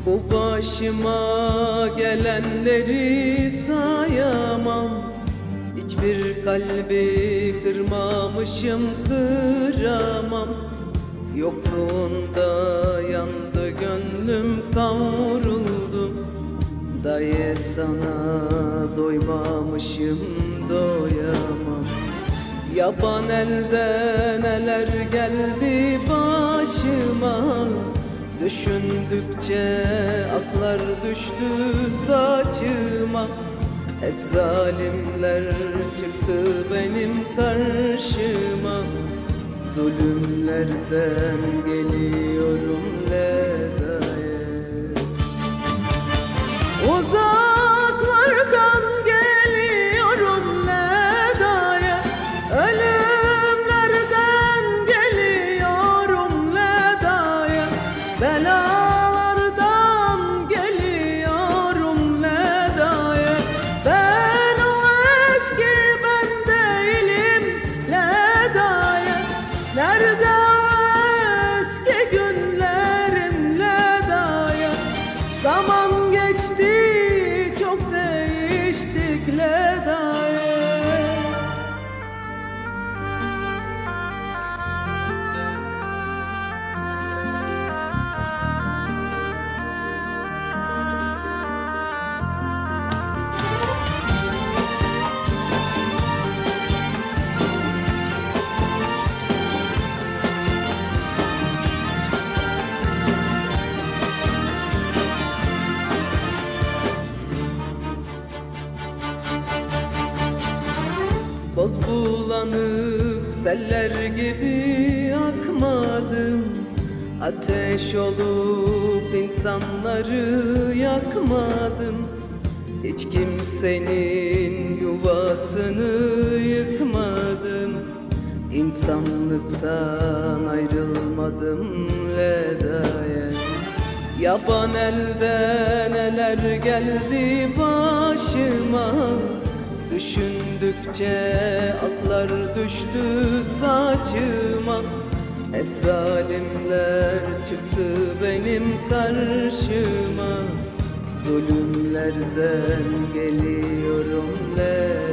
Bu başıma gelenleri sayamam. Hiçbir kalbi kırmamışım, kıramam. Yokluğunda yandı gönlüm, kavruldu. Daye sana doymamışım, doyamam. Yaban elde neler geldi başıma. Düşündükçe aklar düştü saçıma. Hep zalimler çıktı benim karşıma. Zulümlerden geliyorum ledaya. Uzaklardan geliyorum ledaya. Ölümlerden geliyorum ledaya. Belalardan geliyorum ledaya. Ben o eski ben değilim ledaya. Nerede eski günlerim ledaya? Zaman geçti, çok değiştik ledaya. Boz bulanık seller gibi akmadım. Ateş olup insanları yakmadım. Hiç kimsenin yuvasını yıkmadım. İnsanlıktan ayrılmadım ledaya. Yaban elde neler geldi başıma. Düşündükçe aklar düştü saçıma. Hep zalimler çıktı benim karşıma. Zulümlerden geliyorum